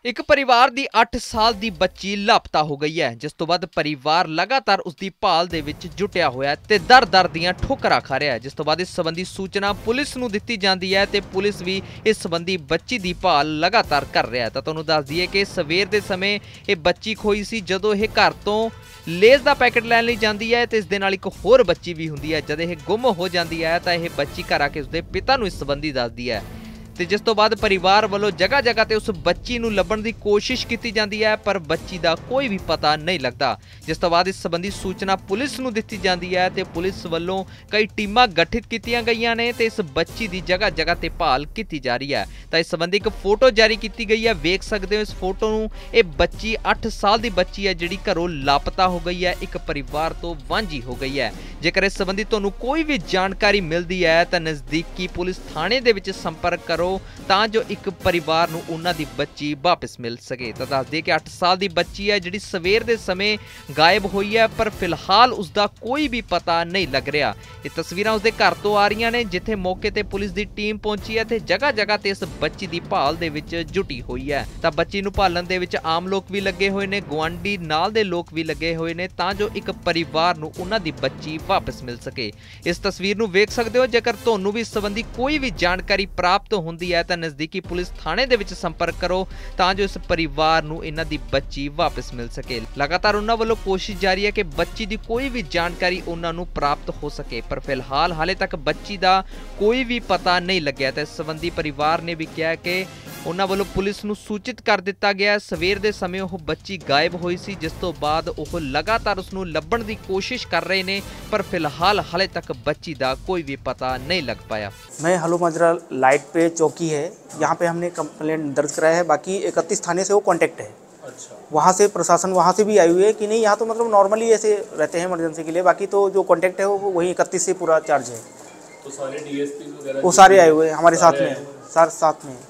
ਇੱਕ ਪਰਿਵਾਰ ਦੀ 8 ਸਾਲ ਦੀ ਬੱਚੀ ਲਾਪਤਾ ਹੋ ਗਈ ਹੈ, ਜਿਸ ਤੋਂ ਬਾਅਦ ਪਰਿਵਾਰ ਲਗਾਤਾਰ ਉਸ ਦੀ ਭਾਲ ਦੇ ਵਿੱਚ ਜੁਟਿਆ ਹੋਇਆ ਤੇ ਦਰ-ਦਰ ਦੀਆਂ ਠੋਕਰਾਂ ਖਾ ਰਿਹਾ ਹੈ। ਜਿਸ ਤੋਂ ਬਾਅਦ ਇਸ ਸੰਬੰਧੀ ਸੂਚਨਾ ਪੁਲਿਸ ਨੂੰ ਦਿੱਤੀ ਜਾਂਦੀ ਹੈ ਤੇ ਪੁਲਿਸ ਵੀ ਇਸ ਸੰਬੰਧੀ ਬੱਚੀ ਦੀ ਭਾਲ ਲਗਾਤਾਰ ਕਰ ਰਿਹਾ ਹੈ। ਤਾਂ ਤੁਹਾਨੂੰ ਦੱਸ ਦਈਏ ਕਿ ਸਵੇਰ ਦੇ ਸਮੇਂ ਇਹ ਬੱਚੀ ਖੋਈ ਸੀ, ਜਦੋਂ ਇਹ ਘਰ ਤੋਂ ਲੇਜ਼ ਦਾ ਪੈਕੇਟ ਲੈਣ ਲਈ ਜਾਂਦੀ ਹੈ ਤੇ ਇਸ ਦੇ ਨਾਲ ਇੱਕ ਹੋਰ ਬੱਚੀ ਵੀ ਹੁੰਦੀ ਹੈ। ਜਦ ਇਹ ਗੁੰਮ ਹੋ ਜਾਂਦੀ ਹੈ ਤਾਂ ਇਹ ਬੱਚੀ ਘਰ ਆ ਕੇ ਉਸਦੇ ਪਿਤਾ ਨੂੰ ਇਸ ਸੰਬੰਧੀ ਦੱਸਦੀ ਹੈ ਤੇ ਜਿਸ ਤੋਂ ਬਾਅਦ ਪਰਿਵਾਰ ਵੱਲੋਂ ਜਗ੍ਹਾ-ਜਗ੍ਹਾ ਤੇ ਉਸ ਬੱਚੀ ਨੂੰ ਲੱਭਣ ਦੀ ਕੋਸ਼ਿਸ਼ ਕੀਤੀ ਜਾਂਦੀ ਹੈ, ਪਰ ਬੱਚੀ ਦਾ ਕੋਈ ਵੀ ਪਤਾ ਨਹੀਂ ਲੱਗਦਾ। ਜਿਸ ਤੋਂ ਬਾਅਦ ਇਸ ਸੰਬੰਧੀ ਸੂਚਨਾ ਪੁਲਿਸ ਨੂੰ ਦਿੱਤੀ ਜਾਂਦੀ ਹੈ ਤੇ ਪੁਲਿਸ ਵੱਲੋਂ ਕਈ ਟੀਮਾਂ ਗਠਿਤ ਕੀਤੀਆਂ ਗਈਆਂ ਨੇ ਤੇ ਇਸ ਬੱਚੀ ਦੀ ਜਗ੍ਹਾ-ਜਗ੍ਹਾ ਤੇ ਭਾਲ ਕੀਤੀ ਜਾ ਰਹੀ ਹੈ। ਤਾਂ ਇਸ ਸੰਬੰਧੀ ਇੱਕ ਫੋਟੋ ਜਾਰੀ ਕੀਤੀ ਗਈ ਹੈ, ਵੇਖ ਸਕਦੇ ਹੋ ਇਸ ਫੋਟੋ ਨੂੰ। ਇਹ ਬੱਚੀ 8 ਸਾਲ ਦੀ ਬੱਚੀ ਹੈ ਜਿਹੜੀ ਘਰੋਂ ਲਾਪਤਾ ਹੋ ਗਈ ਹੈ, ਇੱਕ ਪਰਿਵਾਰ ਤੋਂ ਵਾਂਝੀ ਹੋ ਗਈ ਹੈ। ਜੇਕਰ ਇਸ ਸੰਬੰਧੀ ਤੁਹਾਨੂੰ ਕੋਈ ਵੀ ਜਾਣਕਾਰੀ ਮਿਲਦੀ ਹੈ ਤਾਂ ਨਜ਼ਦੀਕੀ ਪੁਲਿਸ ਥਾਣੇ ਦੇ ਵਿੱਚ ਸੰਪਰਕ ਕਰੋ ਤਾਂ ਜੋ ਇੱਕ ਪਰਿਵਾਰ ਨੂੰ ਉਹਨਾਂ ਦੀ ਬੱਚੀ ਵਾਪਸ ਮਿਲ ਸਕੇ। ਤਾਂ ਦੱਸ ਦਈਏ ਕਿ 8 ਸਾਲ ਦੀ ਬੱਚੀ ਹੈ ਜਿਹੜੀ ਸਵੇਰ ਦੇ ਸਮੇਂ ਗਾਇਬ ਹੋਈ ਹੈ, ਪਰ ਫਿਲਹਾਲ ਉਸ ਦਾ ਕੋਈ ਵੀ ਪਤਾ ਨਹੀਂ ਲੱਗ ਰਿਹਾ। ਇਹ ਤਸਵੀਰਾਂ ਉਸਦੇ ਘਰ ਤੋਂ ਆ ਰਹੀਆਂ ਨੇ, ਜਿੱਥੇ ਮੌਕੇ ਤੇ ਪੁਲਿਸ ਦੀ ਟੀਮ ਪਹੁੰਚੀ ਹੈ ਤੇ ਜਗ੍ਹਾ-ਜਗ੍ਹਾ ਤੇ ਇਸ ਬੱਚੀ ਦੀ ਭਾਲ ਦੇ ਵਿੱਚ ਜੁਟੀ ਹੋਈ ਹੈ। ਤਾਂ ਬੱਚੀ ਨੂੰ ਭਾਲਣ ਦੇ ਵਿੱਚ ਆਮ ਲੋਕ ਵੀ ਲੱਗੇ ਹੋਏ ਨੇ, ਗੁਆਂਢੀ ਨਾਲ ਦੇ ਲੋਕ ਵੀ ਲੱਗੇ ਹੋਏ ਨੇ, ਤਾਂ ਜੋ ਇੱਕ ਪਰਿਵਾਰ ਨੂੰ ਉਹਨਾਂ ਦੀ ਬੱਚੀ ਵਾਪਸ ਮਿਲ ਸਕੇ। ਇਸ ਤਸਵੀਰ ਨੂੰ ਵੇਖ ਸਕਦੇ ਹੋ। ਜੇਕਰ ਤੁਹਾਨੂੰ ਵੀ ਇਸ ਸੰਬੰਧੀ ਕੋਈ ਵੀ ਜਾਣਕਾਰੀ ਪ੍ਰਾਪਤ ਹੁੰਦੀ ਹੈ ਤਾਂ ਨਜ਼ਦੀਕੀ ਪੁਲਿਸ ਥਾਣੇ ਦੇ ਵਿੱਚ ਸੰਪਰਕ ਕਰੋ ਤਾਂ ਜੋ ਇਸ ਪਰਿਵਾਰ ਨੂੰ ਇਹਨਾਂ ਦੀ ਬੱਚੀ ਵਾਪਸ ਮਿਲ ਸਕੇ। ਲਗਾਤਾਰ ਉਹਨਾਂ ਵੱਲੋਂ ਕੋਸ਼ਿਸ਼ ਜਾਰੀ ਹੈ ਕਿ ਬੱਚੀ ਦੀ ਕੋਈ ਵੀ ਜਾਣਕਾਰੀ ਉਹਨਾਂ ਨੂੰ ਪ੍ਰਾਪਤ ਹੋ ਸਕੇ, ਪਰ ਫਿਲਹਾਲ ਹਾਲੇ ਤੱਕ ਬੱਚੀ ਦਾ ਕੋਈ ਵੀ ਪਤਾ ਨਹੀਂ ਲੱਗਿਆ। ਤੇ ਇਸ ਸੰਬੰਧੀ ਪਰਿਵਾਰ ਨੇ ਵੀ ਕਿਹਾ ਕਿ ਉਹਨਾਂ ਵੱਲੋਂ ਪੁਲਿਸ ਨੂੰ ਸੂਚਿਤ ਕਰ ਦਿੱਤਾ ਗਿਆ। ਸਵੇਰ ਦੇ ਸਮੇਂ ਉਹ ਬੱਚੀ ਗਾਇਬ ਹੋਈ ਸੀ, ਜਿਸ ਤੋਂ ਬਾਅਦ ਉਹ ਲਗਾਤਾਰ ਉਸ ਨੂੰ ਲੱਭਣ ਦੀ ਕੋਸ਼ਿਸ਼ ਕਰ ਰਹੇ ਨੇ, ਪਰ ਫਿਲਹਾਲ ਹਾਲੇ ਤੱਕ ਬੱਚੀ ਦਾ ਕੋਈ ਵੀ ਪਤਾ नहीं लग पाया। मैं हलो माजरा लाइट पे चौकी है, यहाँ पे हमने कंप्लेंट दर्ज कराया है। बाकी 31 थाने से वो कांटेक्ट है। अच्छा। वहाँ से प्रशासन वहाँ से भी आई हुई है कि नहीं, यहाँ तो मतलब नॉर्मली ऐसे रहते हैं इमरजेंसी के लिए। बाकी तो जो कांटेक्ट है वो वही 31 से पूरा चार्ज है। तो सारे डीएसपी वगैरह वो सारे आए हुए हैं हमारे साथ में, सारे साथ में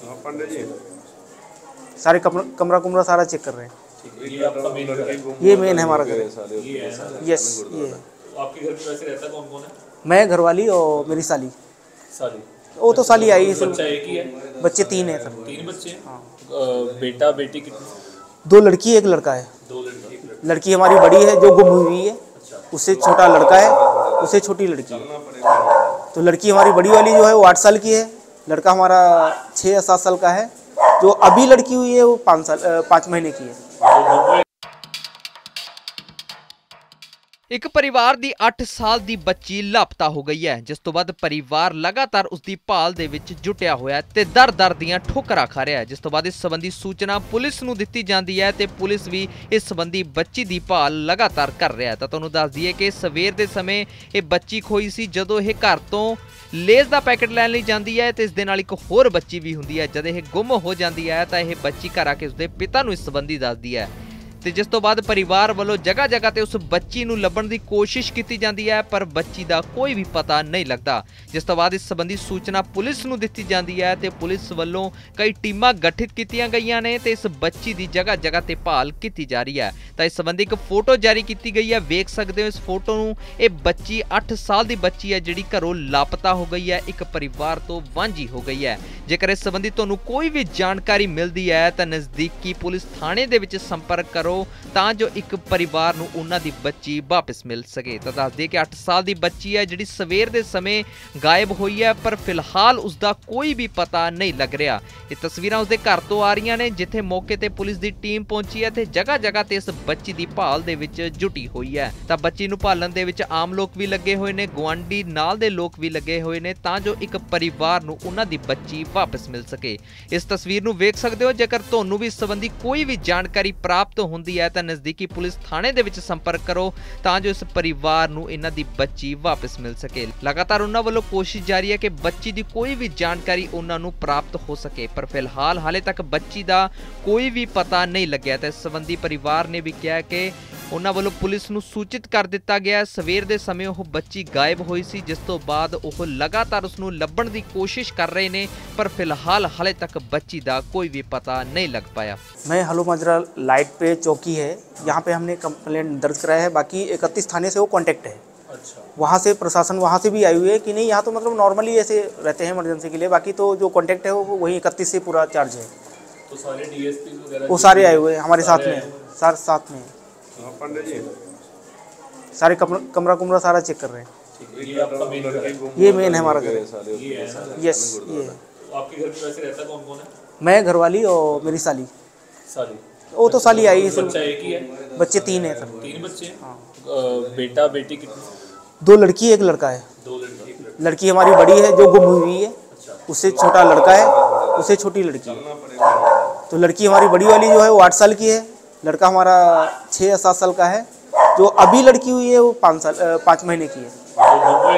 सारे कमरा कुमरा सारा चेक कर रहे हैं। ये मेन है हमारा घर। यस, ये आपके घर में वैसे रहता कौन कौन है? मैं, घरवाली और मेरी साली। वो तो साली आई है। बच्चा एक ही है? बच्चे 3 हैं सर। 3 बच्चे हैं? हाँ। बेटा बेटी कितने? 2 लड़की 1 लड़का है। 2 लड़की। लड़की हमारी बड़ी है जो गुम हुई है, उससे छोटा लड़का है, उससे छोटी लड़की है। तो लड़की हमारी बड़ी वाली जो है वो 8 साल की है, लड़का हमारा 6 या 7 साल का है। जो अभी लड़की हुई है वो 5 महीने की है। ਇੱਕ ਪਰਿਵਾਰ ਦੀ 8 ਸਾਲ ਦੀ ਬੱਚੀ ਲਾਪਤਾ ਹੋ ਗਈ ਹੈ, ਜਿਸ ਤੋਂ ਬਾਅਦ ਪਰਿਵਾਰ ਲਗਾਤਾਰ ਉਸ ਦੀ ਭਾਲ ਦੇ ਵਿੱਚ ਜੁਟਿਆ ਹੋਇਆ ਤੇ ਦਰ-ਦਰ ਦੀਆਂ ਠੋਕਰਾਂ ਖਾ ਰਿਹਾ ਹੈ। ਜਿਸ ਤੋਂ ਬਾਅਦ ਇਸ ਸੰਬੰਧੀ ਸੂਚਨਾ ਪੁਲਿਸ ਨੂੰ ਦਿੱਤੀ ਜਾਂਦੀ ਹੈ ਤੇ ਪੁਲਿਸ ਵੀ ਇਸ ਸੰਬੰਧੀ ਬੱਚੀ ਦੀ ਭਾਲ ਲਗਾਤਾਰ ਕਰ ਰਿਹਾ ਹੈ। ਤਾਂ ਤੁਹਾਨੂੰ ਦੱਸ ਦਈਏ ਕਿ ਸਵੇਰ ਦੇ ਸਮੇਂ ਇਹ ਬੱਚੀ ਖੋਈ ਸੀ, ਜਦੋਂ ਇਹ ਘਰ ਤੋਂ ਲੇਜ਼ ਦਾ ਪੈਕੇਟ ਲੈਣ ਲਈ ਜਾਂਦੀ ਹੈ ਤੇ ਇਸ ਦੇ ਨਾਲ ਇੱਕ ਹੋਰ ਬੱਚੀ ਵੀ ਹੁੰਦੀ ਹੈ। ਜਦ ਇਹ ਗੁੰਮ ਹੋ ਜਾਂਦੀ ਹੈ ਤਾਂ ਇਹ ਬੱਚੀ ਘਰ ਆ ਕੇ ਉਸਦੇ ਪਿਤਾ ਨੂੰ ਇਸ ਸੰਬੰਧੀ ਦੱਸਦੀ ਹੈ ਤੇ ਜਿਸ ਤੋਂ ਬਾਅਦ ਪਰਿਵਾਰ ਵੱਲੋਂ ਜਗ੍ਹਾ-ਜਗ੍ਹਾ ਤੇ ਉਸ ਬੱਚੀ ਨੂੰ ਲੱਭਣ ਦੀ ਕੋਸ਼ਿਸ਼ ਕੀਤੀ ਜਾਂਦੀ ਹੈ, ਪਰ ਬੱਚੀ ਦਾ ਕੋਈ ਵੀ ਪਤਾ ਨਹੀਂ ਲੱਗਦਾ। ਜਿਸ ਤੋਂ ਬਾਅਦ ਇਸ ਸੰਬੰਧੀ ਸੂਚਨਾ ਪੁਲਿਸ ਨੂੰ ਦਿੱਤੀ ਜਾਂਦੀ ਹੈ ਤੇ ਪੁਲਿਸ ਵੱਲੋਂ ਕਈ ਟੀਮਾਂ ਗਠਿਤ ਕੀਤੀਆਂ ਗਈਆਂ ਨੇ ਤੇ ਇਸ ਬੱਚੀ ਦੀ ਜਗ੍ਹਾ-ਜਗ੍ਹਾ ਤੇ ਭਾਲ ਕੀਤੀ ਜਾ ਰਹੀ ਹੈ। ਤਾਂ ਇਸ ਸੰਬੰਧੀ ਇੱਕ ਫੋਟੋ ਜਾਰੀ ਕੀਤੀ ਗਈ ਹੈ, ਵੇਖ ਸਕਦੇ ਹੋ ਇਸ ਫੋਟੋ ਨੂੰ। ਇਹ ਬੱਚੀ 8 ਸਾਲ ਦੀ ਬੱਚੀ ਹੈ ਜਿਹੜੀ ਘਰੋਂ ਲਾਪਤਾ ਹੋ ਗਈ ਹੈ, ਇੱਕ ਪਰਿਵਾਰ ਤੋਂ ਵਾਂਝੀ ਹੋ ਗਈ ਹੈ। ਜੇਕਰ ਇਸ ਸੰਬੰਧੀ ਤੁਹਾਨੂੰ ਕੋਈ ਵੀ ਜਾਣਕਾਰੀ ਮਿਲਦੀ ਹੈ ਤਾਂ ਨਜ਼ਦੀਕੀ ਪੁਲਿਸ ਥਾਣੇ ਦੇ ਵਿੱਚ ਸੰਪਰਕ ਕਰੋ ਤਾਂ ਜੋ ਇੱਕ ਪਰਿਵਾਰ ਨੂੰ ਉਹਨਾਂ ਦੀ ਬੱਚੀ ਵਾਪਸ ਮਿਲ ਸਕੇ। ਤਾਂ ਦੱਸ ਦਈਏ ਕਿ 8 ਸਾਲ ਦੀ ਬੱਚੀ ਹੈ ਜਿਹੜੀ ਸਵੇਰ ਦੇ ਸਮੇਂ ਗਾਇਬ ਹੋਈ ਹੈ, ਪਰ ਫਿਲਹਾਲ ਉਸ ਦਾ ਕੋਈ ਵੀ ਪਤਾ ਨਹੀਂ ਲੱਗ ਰਿਹਾ। ਇਹ ਤਸਵੀਰਾਂ ਉਸਦੇ ਘਰ ਤੋਂ ਆ ਰਹੀਆਂ ਨੇ, ਜਿੱਥੇ ਮੌਕੇ ਤੇ ਪੁਲਿਸ ਦੀ ਟੀਮ ਪਹੁੰਚੀ ਹੈ ਤੇ ਜਗ੍ਹਾ-ਜਗ੍ਹਾ ਤੇ ਇਸ ਬੱਚੀ ਦੀ ਭਾਲ ਦੇ ਵਿੱਚ ਜੁਟੀ ਹੋਈ ਹੈ। ਤਾਂ ਬੱਚੀ ਨੂੰ ਭਾਲਣ ਦੇ ਵਿੱਚ ਆਮ ਲੋਕ ਵੀ ਲੱਗੇ ਹੋਏ ਨੇ, ਗੁਆਂਢੀ ਨਾਲ ਦੇ ਲੋਕ ਵੀ ਲੱਗੇ ਹੋਏ ਨੇ, ਤਾਂ ਜੋ ਇੱਕ ਪਰਿਵਾਰ ਨੂੰ ਉਹਨਾਂ ਦੀ ਬੱਚੀ ਵਾਪਸ ਮਿਲ ਸਕੇ। ਇਸ ਤਸਵੀਰ ਨੂੰ ਵੇਖ ਸਕਦੇ ਹੋ। ਜੇਕਰ ਤੁਹਾਨੂੰ ਵੀ ਇਸ ਸੰਬੰਧੀ ਕੋਈ ਵੀ ਜਾਣਕਾਰੀ ਪ੍ਰਾਪਤ ਹੁੰਦੀ ਹੈ ਤਾਂ ਨਜ਼ਦੀਕੀ ਪੁਲਿਸ ਥਾਣੇ ਦੇ ਵਿੱਚ ਸੰਪਰਕ ਕਰੋ ਤਾਂ ਜੋ ਇਸ ਪਰਿਵਾਰ ਨੂੰ ਇਹਨਾਂ ਦੀ ਬੱਚੀ ਵਾਪਸ ਮਿਲ ਸਕੇ। ਲਗਾਤਾਰ ਉਹਨਾਂ ਵੱਲੋਂ ਕੋਸ਼ਿਸ਼ ਜਾਰੀ ਹੈ ਕਿ ਬੱਚੀ ਦੀ ਕੋਈ ਵੀ ਜਾਣਕਾਰੀ ਉਹਨਾਂ ਨੂੰ ਪ੍ਰਾਪਤ ਹੋ ਸਕੇ, ਪਰ ਫਿਲਹਾਲ ਹਾਲੇ ਤੱਕ ਬੱਚੀ ਦਾ ਕੋਈ ਵੀ ਪਤਾ ਨਹੀਂ ਲੱਗਿਆ। ਤੇ ਇਸ ਸੰਬੰਧੀ ਪਰਿਵਾਰ ਨੇ ਵੀ ਕਿਹਾ ਕਿ ਉਹਨਾਂ ਵੱਲੋਂ ਪੁਲਿਸ ਨੂੰ ਸੂਚਿਤ ਕਰ ਦਿੱਤਾ ਗਿਆ। ਸਵੇਰ ਦੇ ਸਮੇਂ ਉਹ ਬੱਚੀ ਗਾਇਬ ਹੋਈ ਸੀ, ਜਿਸ ਤੋਂ ਬਾਅਦ ਉਹ ਲਗਾਤਾਰ ਉਸ ਨੂੰ ਲੱਭਣ ਦੀ ਕੋਸ਼ਿਸ਼ कर रहे ने, पर फिलहाल हाले तक बच्ची का कोई भी पता नहीं लग पाया। मैं हलो माजरा लाइट पे चौकी है, यहाँ पे हमने कंप्लेंट दर्ज कराया है। बाकी 31 थाने से वो कांटेक्ट है। अच्छा। वहाँ से प्रशासन वहाँ से भी आई हुई है कि नहीं, यहाँ तो मतलब नॉर्मली ऐसे रहते हैं इमरजेंसी के लिए। बाकी तो जो कांटेक्ट है वो वही 31 से पूरा चार्ज है। तो सारे डीएसपी वगैरह वो सारे आए हुए हैं हमारे साथ में, सारे साथ में हैं। पंडित जी सारे कमरा कुमरा सारा चेक कर रहे हैं। ये आपका मेन घर है? ये मेन है हमारा घर। ये है ना? यस, ये है। तो आपके घर में वैसे रहता कौन कौन है? मैं, घरवाली और मेरी साली। साली। वो तो साली आई है बच्चा सिर्फ। एक ही है? बच्चे 3 हैं सर। 3 बच्चे हैं? हाँ। बेटा बेटी कितने? 2 लड़की 1 लड़का है। 2 लड़के एक लड़का। लड़की हमारी बड़ी है जो गुम हुई है, उससे छोटा लड़का है, उससे छोटी लड़की है। तो लड़की हमारी बड़ी वाली जो है वो 8 साल की है, लड़का हमारा 6 या 7 साल का है। जो अभी लड़की हुई है वो 5 महीने की है। तो